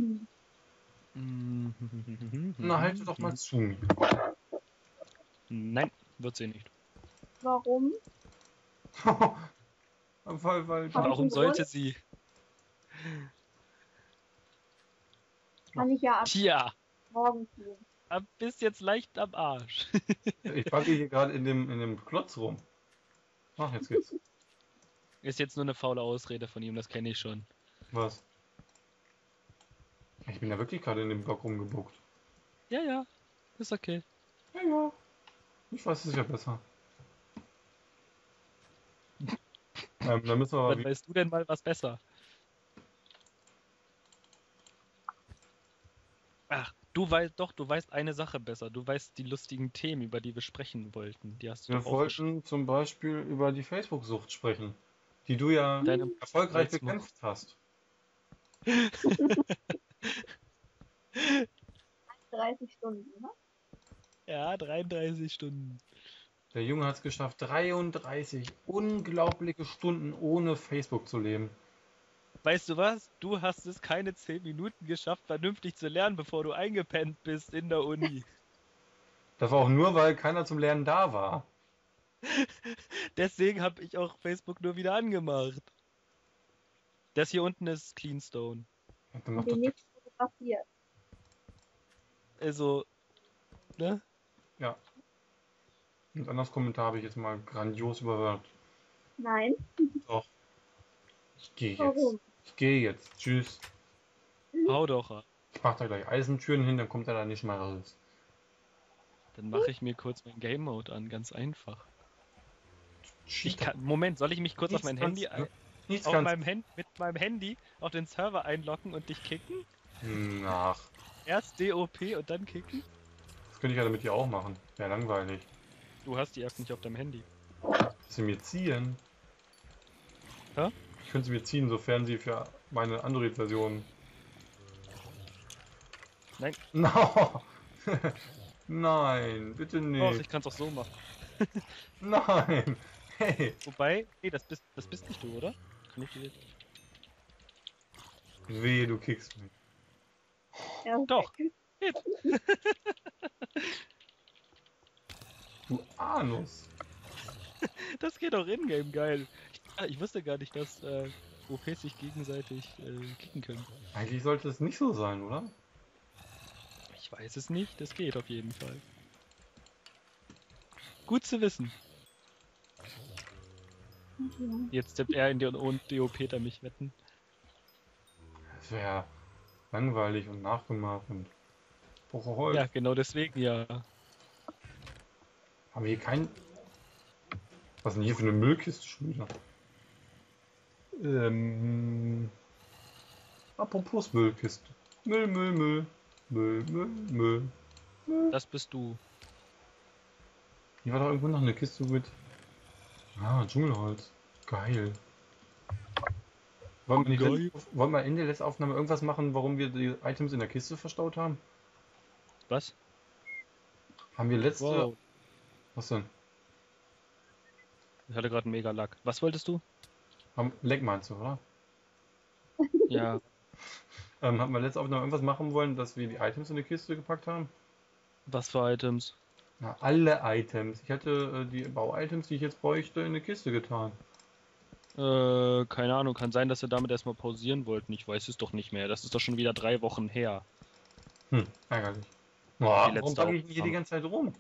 Na, halte doch mal zu. Nein, wird sie nicht. Warum? weil Warum sollte sie? Kann ich ja ab Tja, morgen tun. bist jetzt leicht am Arsch. ich packe hier gerade in dem Klotz rum. Ach, jetzt geht's. Ist jetzt nur eine faule Ausrede von ihm, das kenne ich schon. Was? Ich bin ja wirklich gerade in dem Block rumgebuckt. Ja, ist okay. Ja. Ich weiß es ja besser. Dann müssen wir aber Wann weißt du denn mal was besser? Ach, du weißt eine Sache besser. Du weißt die lustigen Themen, über die wir sprechen wollten. Die hast du wir doch auch wollten zum Beispiel über die Facebook-Sucht sprechen, die du ja Deine erfolgreich Letztes Mal. bekämpft hast. 30 Stunden, ne? Ja, 33 Stunden. Der Junge hat es geschafft, 33 unglaubliche Stunden ohne Facebook zu leben. Weißt du was? Du hast es keine 10 Minuten geschafft, vernünftig zu lernen, bevor du eingepennt bist in der Uni. Das war auch nur, weil keiner zum Lernen da war. Deswegen habe ich auch Facebook nur wieder angemacht. Das hier unten ist Cleanstone. Dann Und mach den doch nicht fotografiert. Also, ne? ja. Ein anderes Kommentar habe ich jetzt mal grandios überhört. Nein. Doch. Ich gehe jetzt. Warum? Ich gehe jetzt. Tschüss. Hau doch ab. Ich mach da gleich Eisentüren hin, dann kommt er da nicht mal raus. Dann mache ich mir kurz meinen Game Mode an, ganz einfach. Cheater. Moment, soll ich mich kurz auf Nichts mein Handy Nichts mit kannst meinem Handy auf den Server einloggen und dich kicken? Ach, Erst DOP und dann kicken? das könnte ich ja mit dir auch machen. Wäre langweilig. Du hast die App nicht auf deinem Handy. Sie mir ziehen. Hä? Ich könnte sie mir ziehen, sofern sie für meine Android-Version. Nein. No. Nein, bitte Doch, nicht. ich kann es auch so machen. Nein. Hey. Wobei, nee, das bist nicht du, oder? Kann ich dir jetzt... Weh, du kickst mich. Er ist Doch. weg. Geht. Du Anus. Das geht auch in-game, geil. Ich wusste gar nicht, dass OPs sich gegenseitig kicken können. Eigentlich sollte es nicht so sein, oder? Ich weiß es nicht, das geht auf jeden Fall. Gut zu wissen. Jetzt tippt er in den und DOP da mich wetten. Das wäre langweilig und nachgemacht und brauche Holz. Ja, genau deswegen ja. Haben wir hier kein... Was ist denn hier für eine Müllkiste schon wieder? Apropos Müllkiste. Müll. Das bist du. Hier war doch irgendwo noch eine Kiste mit... Ah, Dschungelholz. Geil. Wollen wir in der letzten Aufnahme irgendwas machen, warum wir die Items in der Kiste verstaut haben? Was? Haben wir letzte... Wow. Was denn? Ich hatte gerade einen Mega-Lack. Was wolltest du? Leck meinst du, oder? Ja. Haben wir letzte Aufnahme irgendwas machen wollen, dass wir die Items in die Kiste gepackt haben? Was für Items? Na, alle Items. Ich hatte die Bau-Items, die ich jetzt bräuchte, in eine Kiste getan. Keine Ahnung. Kann sein, dass wir damit erstmal pausieren wollten. Ich weiß es doch nicht mehr. Das ist doch schon wieder 3 Wochen her. Ärgerlich. Boah, Die letzte warum packe ich denn hier die Aufnahme. ganze Zeit rum?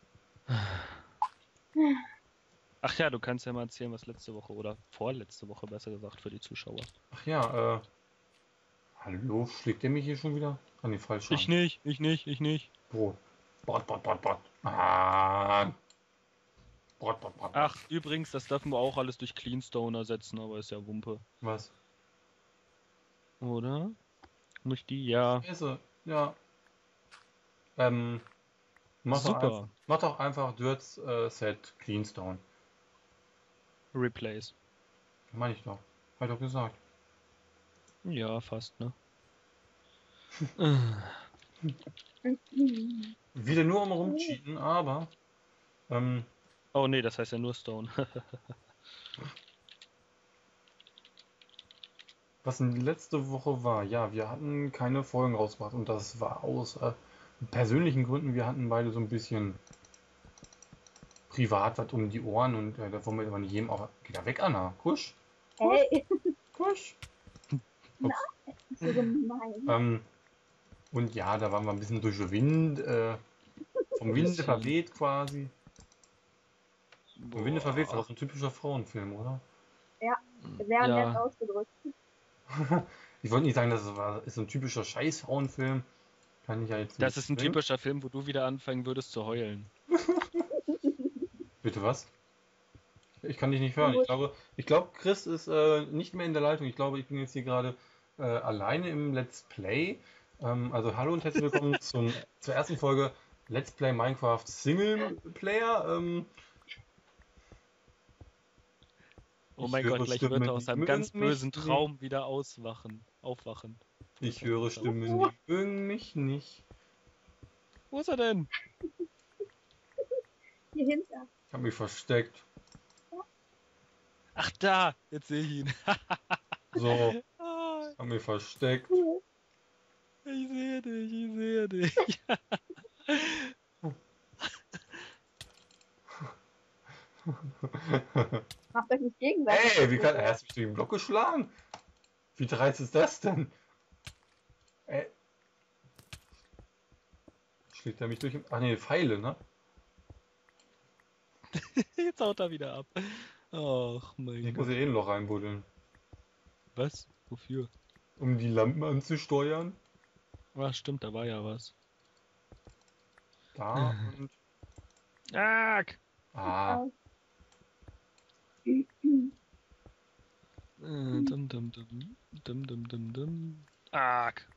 Ach ja, du kannst ja mal erzählen, was letzte Woche oder vorletzte Woche besser gesagt für die Zuschauer. Ach ja, hallo, schlägt der mich hier schon wieder? An die falsche Ich nicht. Brot. Brot. Ah. Brot. Ach, übrigens, das dürfen wir auch alles durch Cleanstone ersetzen, aber ist ja Wumpe. Was? Oder? Nicht die? Ja. Scheiße, ja. Super. Mach doch einfach Dirts Set Cleanstone. Replace. Meine ich doch. Hab ich doch gesagt. Ja, fast, ne? Wieder nur um rumcheaten, aber Oh nee, das heißt ja nur Stone. Was in letzte Woche war, ja, wir hatten keine Folgen rausgebracht und das war aus persönlichen Gründen. Wir hatten beide so ein bisschen privat was um die Ohren und da wollen wir aber nicht jedem auch. Geh da weg, Anna. Kusch, kusch, Hey, kusch. Ups. so gemein. Und ja, da waren wir ein bisschen durch den Wind, vom Winde Bisschen. verweht quasi. Vom Winde verweht ist Boah. auch so ein typischer Frauenfilm, oder? Sehr nett Ja, ausgedrückt. Ich wollte nicht sagen, ist so ein typischer Scheiß-Frauenfilm. Kann ich ja jetzt das nicht ist ein bringen. typischer Film, wo du wieder anfangen würdest zu heulen. Bitte was? Ich kann dich nicht hören. Ich glaube, Chris ist nicht mehr in der Leitung. Ich glaube, ich bin jetzt hier gerade alleine im Let's Play. Also hallo und herzlich willkommen zur ersten Folge Let's Play Minecraft Single Player. Oh Ich mein höre Gott, gleich Stimmen, wird er aus die einem mögen ganz mich bösen nicht. Traum wieder aufwachen. Ich höre Stimmen, die mögen mich nicht. Wo ist er denn? Hier hinter. Ich habe mich versteckt. Ach da, jetzt sehe ich ihn. So, Ah, habe mich versteckt. Cool. ich sehe dich. Macht euch nicht gegenseitig. Hey, er hat mich durch den Block geschlagen. Wie dreist ist das denn? Schlägt er mich durch? Ach nee, Pfeile, ne? Jetzt haut er wieder ab. Ach mein Ich muss Gott. ja eh ein Loch reinbuddeln. Was? Wofür? Um die Lampen anzusteuern. Ah, stimmt, da war ja was. Da und. Arg! Ah, Dum dum dum. Dum dum dum dum. Arg!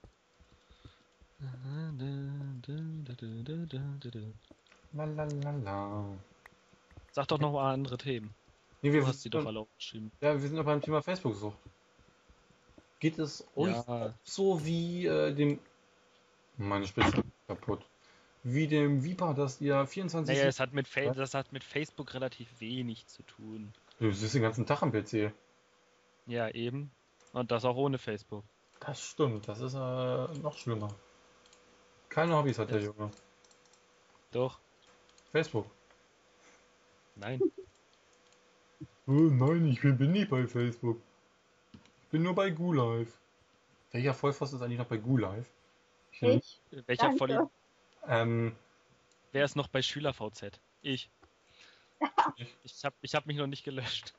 la la la la. Sag doch noch mal andere Themen. Nee, Du hast sie doch alle aufgeschrieben. ja, wir sind noch beim Thema Facebook-Sucht. Geht es euch Ja. auch so wie dem. Meine Spitze ist kaputt. Wie dem Viper, dass ihr 24 Naja, das hat mit Facebook relativ wenig zu tun. Du sitzt den ganzen Tag am PC. Ja, eben. Und das auch ohne Facebook. Das stimmt, das ist noch schlimmer. Keine Hobbys hat der Das- Junge. Doch. Facebook. Nein. Oh nein, ich bin nicht bei Facebook. Ich bin nur bei GuLive. Welcher Vollpfosten ist eigentlich noch bei GuLive? Ich. Welcher Danke. Volli... Ähm, Wer ist noch bei SchülerVZ? Ich. Ich. Ich hab mich noch nicht gelöscht.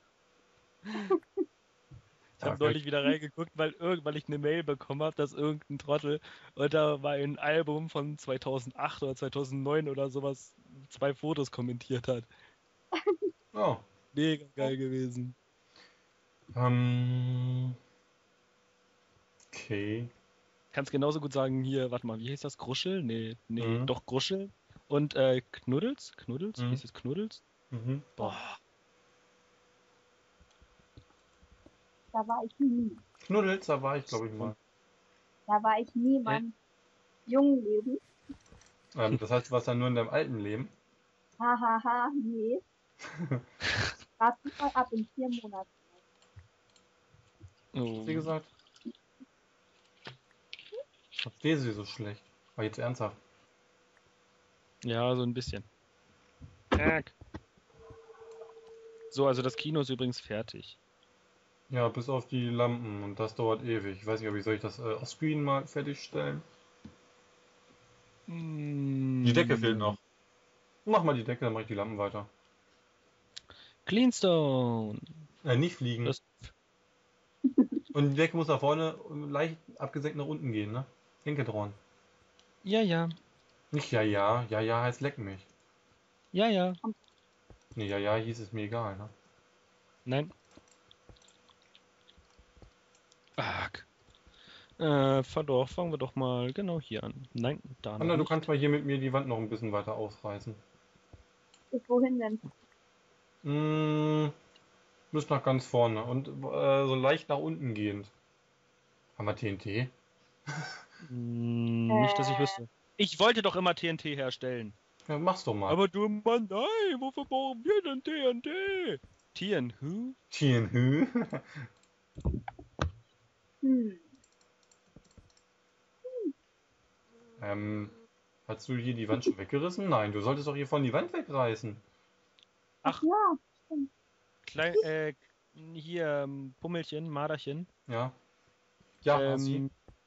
Ich Ja, habe neulich wieder reingeguckt, weil ich eine Mail bekommen habe, dass irgendein Trottel, und da war ein Album von 2008 oder 2009 oder sowas, 2 Fotos kommentiert hat. oh. Mega geil gewesen. Okay. Kannst genauso gut sagen, hier, warte mal, wie hieß das? Gruschel? Nee, Mhm. doch Gruschel. Und Knuddels? Mhm. Hieß es Knuddels? Mhm. Boah. Da war ich nie. Knuddels, da war ich glaube ich mal. Da war ich nie in meinem jungen Leben. Das heißt, du warst dann nur in deinem alten Leben. Hahaha, nee. Warte mal ab in 4 Monaten. Oh. Wie gesagt. Ich verstehe sie so schlecht. Aber jetzt ernsthaft. Ja, so ein bisschen. Zack. So, also das Kino ist übrigens fertig. Ja, bis auf die Lampen und das dauert ewig. Ich weiß nicht, soll ich das offscreen mal fertigstellen? Die Decke fehlt noch. Mach mal die Decke, dann mache ich die Lampen weiter. Cleanstone. Nicht fliegen. Das- Und die Decke muss da vorne leicht abgesenkt nach unten gehen, ne? Denke dran. Ja, ja. Nicht ja, ja. Ja, ja heißt leck mich. Ja, ja. Nee, ja, ja hieß es mir egal, ne? Nein. Arg. Doch, fangen wir doch mal genau hier an. Nein, da noch Anna, du nicht. kannst mal hier mit mir die Wand noch ein bisschen weiter ausreißen. Bis wohin denn? Bis nach ganz vorne und so leicht nach unten gehend. Haben wir TNT? Nicht, dass ich wüsste. Ich wollte doch immer TNT herstellen. Ja, mach's doch mal. Aber du Mann, nein, wofür brauchen wir denn TNT? TNT? TNT? Hm. Hast du hier die Wand schon weggerissen? Nein, du solltest doch hier von die Wand wegreißen. Ach, Ja, stimmt. klein, hier, Pummelchen, Marderchen. Ja. Ja, Hasi.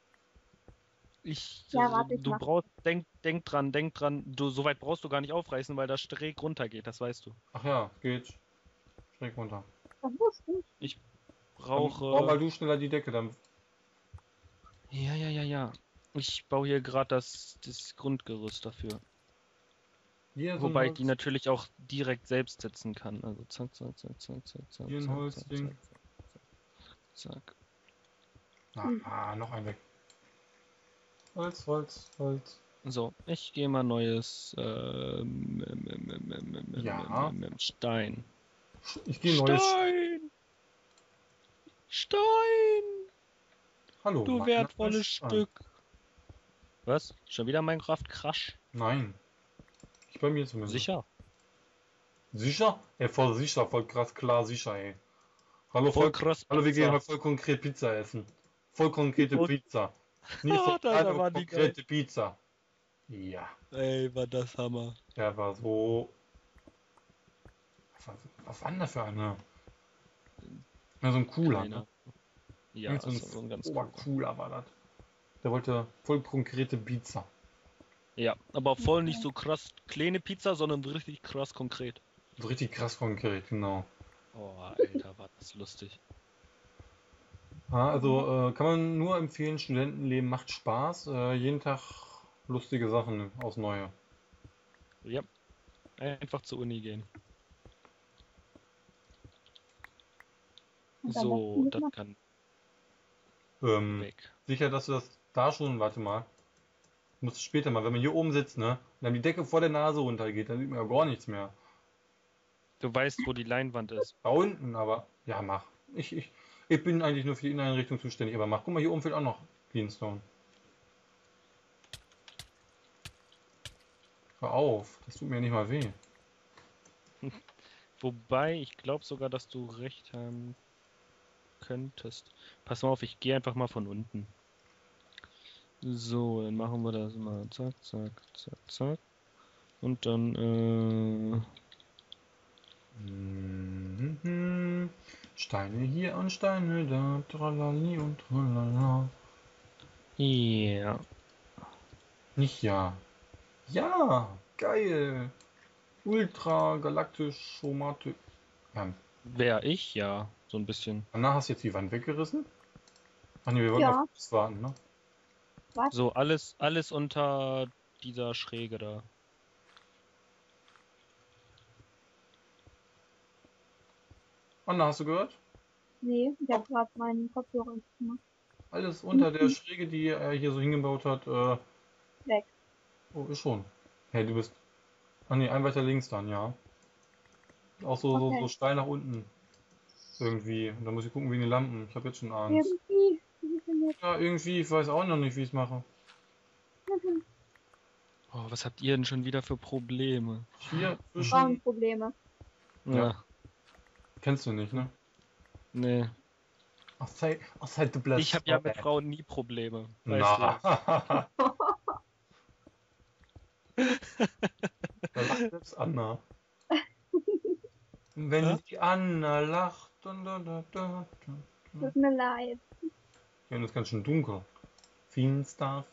Ja, warte, ich Du mach. brauchst, denk dran, so weit brauchst du gar nicht aufreißen, weil das schräg runter geht, das weißt du. Ach ja, geht. Schräg runter. Das wusste ich. Ich Dann bau brauche, mal du schneller die Decke, dann. ja. Ich baue hier gerade das Grundgerüst dafür. Hier so ein Wobei ich die Holz, natürlich auch direkt selbst setzen kann. Also zack. hier ein Holzding. Zack. Noch ein weg. Holz. So, ich gehe mal neues Ja. Stein. Ich gehe neues. Stein! Hallo, Du Mann. wertvolles Stück. Was? Schon wieder Minecraft Crash? Nein. Ich bei mir zumindest. Sicher? Sicher? Ey, voll sicher, voll krass, klar, sicher, ey. Hallo, Voll krass Hallo, wir Pizza. gehen heute voll konkret Pizza essen. Voll konkrete Voll- Pizza. Nicht voll Das kleine, war die konkrete Pizza. Ja, Ey, war das Hammer. der war so. Was war denn das für eine? Ja, so ein cooler, Keiner. ne? Ja, Irgend so ein ganz cooler. cooler. Cooler war das. Der wollte voll konkrete Pizza. Ja, aber voll nicht so krass kleine Pizza, sondern richtig krass konkret. So richtig krass konkret, genau. Oh, Alter, war das lustig. Ja, also kann man nur empfehlen, Studentenleben macht Spaß. Jeden Tag lustige Sachen aufs Neue. Ja, einfach zur Uni gehen. Und dann So, das das kann weg. Sicher, dass du das da schon, warte mal. Musst du später mal, wenn man hier oben sitzt, ne? Und dann die Decke vor der Nase runtergeht, dann sieht man ja gar nichts mehr. Du weißt, wo die Leinwand ist. Da unten, aber ja, mach. Ich bin eigentlich nur für die Inneneinrichtung zuständig, aber mach. Guck mal, hier oben fehlt auch noch Cleanstone. Hör auf, das tut mir nicht mal weh. Wobei, ich glaube sogar, dass du recht haben könntest. Pass mal auf, ich gehe einfach mal von unten. So, dann machen wir das mal. Zack. Und dann, Steine hier und Steine da, tralali und tralala. ja. Nicht ja. Ja, geil. Ultra galaktisch Schomate. Wär ich, ja. So ein bisschen. Anna, hast du jetzt die Wand weggerissen? Ach nee, wir wollten Ja. auf das warten, ne? So, alles unter dieser Schräge da. Anna, hast du gehört? Nee, ich habe gerade meinen Kopfhörer gemacht. Alles unter der Schräge, die er hier so hingebaut hat. Weg. Oh, ist schon. Hey, du bist. Ach nee, ein weiter links dann, ja. Auch so, Okay. so steil nach unten. Irgendwie. Und da muss ich gucken wegen den Lampen. Ich habe jetzt schon Angst. Irgendwie. Wie ist denn jetzt? Ja, irgendwie. Ich weiß auch noch nicht, wie ich es mache. Oh, was habt ihr denn schon wieder für Probleme? Hier zwischen. Frauenprobleme. Ja. Kennst du nicht, ne? Nee. Outside the blast. Ich habe ja mit Frauen nie Probleme. Weißt Na. Da lacht selbst Anna. Wenn Hä? die Anna lacht. Tut mir leid. Ja, und es ist ganz schön dunkel. Finster.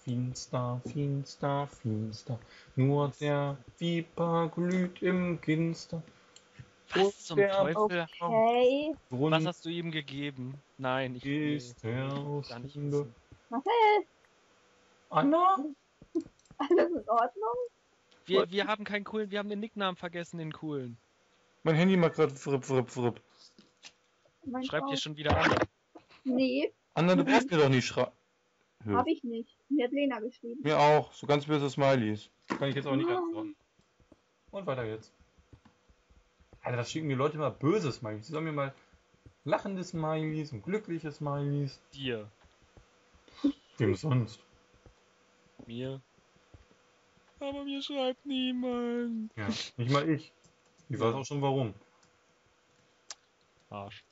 Nur der Viper glüht im Ginster. Was zum der Teufel? Okay. Was hast du ihm gegeben? Nein, ich will ist der gar nicht Ausschwinde. wissen. Marcel, Anna? alles in Ordnung? Wir haben keinen coolen, wir haben den Nicknamen vergessen, den coolen. Mein Handy macht gerade fripp. Mein Schreibt Frau. ihr schon wieder an? Nee, Anna, du brauchst mir doch nicht schreiben. hab ich nicht. Mir hat Lena geschrieben. Mir auch. So ganz böse Smileys. Kann ich jetzt auch nicht Ah. antworten. Und weiter jetzt. Alter, das schicken die Leute immer böse Smileys. Sie sollen mir mal lachende Smileys und glückliche Smileys. Dir. Wem sonst? Mir. Aber mir schreibt niemand. Ja, nicht mal ich. Ich weiß Ja. auch schon warum. Arsch.